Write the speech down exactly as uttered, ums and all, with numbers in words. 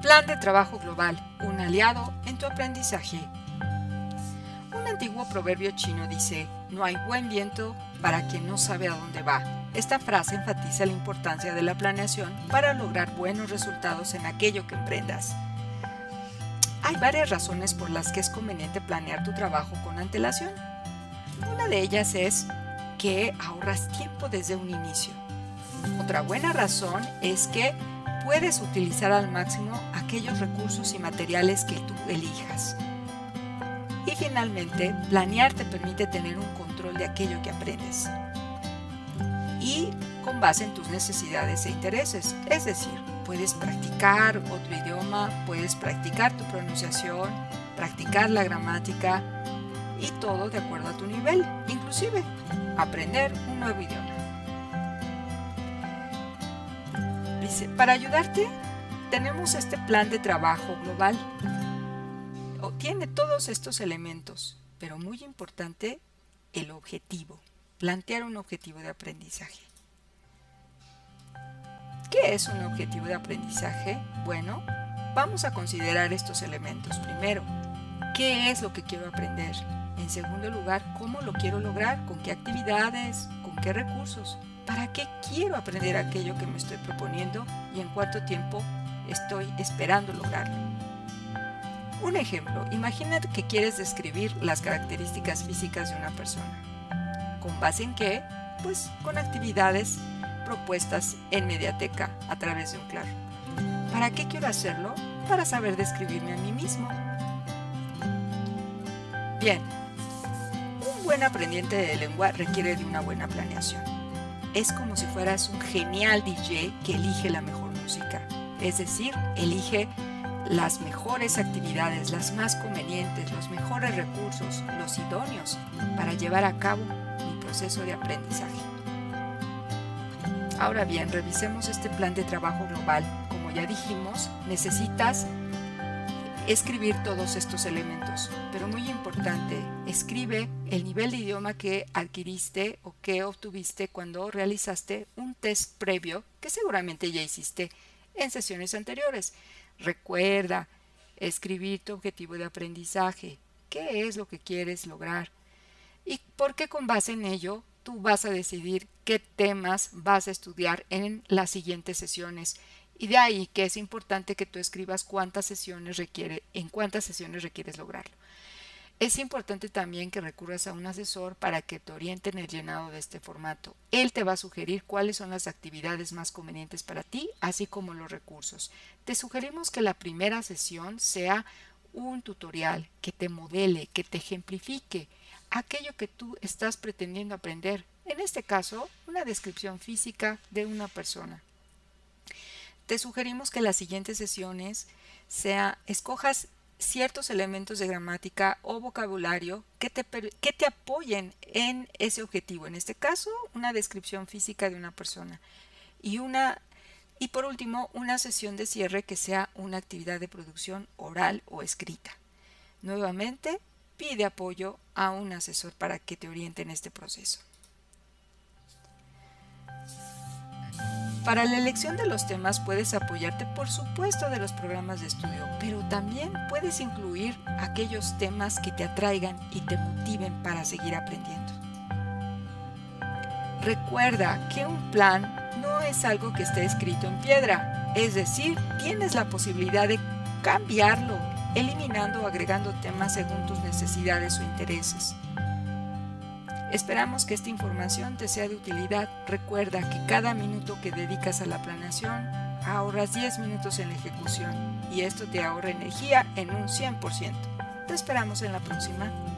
Plan de trabajo global, un aliado en tu aprendizaje. Un antiguo proverbio chino dice, no hay buen viento para quien no sabe a dónde va. Esta frase enfatiza la importancia de la planeación para lograr buenos resultados en aquello que emprendas. Hay varias razones por las que es conveniente planear tu trabajo con antelación. Una de ellas es que ahorras tiempo desde un inicio. Otra buena razón es que puedes utilizar al máximo aquellos recursos y materiales que tú elijas. Y finalmente, planear te permite tener un control de aquello que aprendes. Y con base en tus necesidades e intereses. Es decir, puedes practicar otro idioma, puedes practicar tu pronunciación, practicar la gramática y todo de acuerdo a tu nivel. Inclusive, aprender un nuevo idioma. Dice, para ayudarte, tenemos este plan de trabajo global. Tiene todos estos elementos, pero muy importante, el objetivo. Plantear un objetivo de aprendizaje. ¿Qué es un objetivo de aprendizaje? Bueno, vamos a considerar estos elementos. Primero, ¿qué es lo que quiero aprender? En segundo lugar, ¿cómo lo quiero lograr? ¿Con qué actividades? ¿Con qué recursos? ¿Para qué quiero aprender aquello que me estoy proponiendo? ¿Y en cuánto tiempo estoy esperando lograrlo? Un ejemplo, imagínate que quieres describir las características físicas de una persona. ¿Con base en qué? Pues con actividades propuestas en Mediateca a través de un claro. ¿Para qué quiero hacerlo? Para saber describirme a mí mismo. Bien, un buen aprendiente de lengua requiere de una buena planeación. Es como si fueras un genial D J que elige la mejor música. Es decir, elige las mejores actividades, las más convenientes, los mejores recursos, los idóneos para llevar a cabo mi proceso de aprendizaje. Ahora bien, revisemos este plan de trabajo global. Como ya dijimos, necesitas escribir todos estos elementos, pero muy importante, escribe el nivel de idioma que adquiriste o que obtuviste cuando realizaste un test previo que seguramente ya hiciste en sesiones anteriores. Recuerda escribir tu objetivo de aprendizaje, qué es lo que quieres lograr y porque con base en ello tú vas a decidir qué temas vas a estudiar en las siguientes sesiones. Y de ahí que es importante que tú escribas cuántas sesiones requiere, en cuántas sesiones requieres lograrlo. Es importante también que recurras a un asesor para que te oriente en el llenado de este formato. Él te va a sugerir cuáles son las actividades más convenientes para ti, así como los recursos. Te sugerimos que la primera sesión sea un tutorial que te modele, que te ejemplifique aquello que tú estás pretendiendo aprender. En este caso, una descripción física de una persona. Te sugerimos que las siguientes sesiones sea, escojas ciertos elementos de gramática o vocabulario que te, que te apoyen en ese objetivo. En este caso, una descripción física de una persona. Y, una, y por último, una sesión de cierre que sea una actividad de producción oral o escrita. Nuevamente, pide apoyo a un asesor para que te oriente en este proceso. Para la elección de los temas puedes apoyarte por supuesto de los programas de estudio, pero también puedes incluir aquellos temas que te atraigan y te motiven para seguir aprendiendo. Recuerda que un plan no es algo que esté escrito en piedra, es decir, tienes la posibilidad de cambiarlo, eliminando o agregando temas según tus necesidades o intereses. Esperamos que esta información te sea de utilidad. Recuerda que cada minuto que dedicas a la planeación ahorras diez minutos en la ejecución y esto te ahorra energía en un cien por ciento. Te esperamos en la próxima.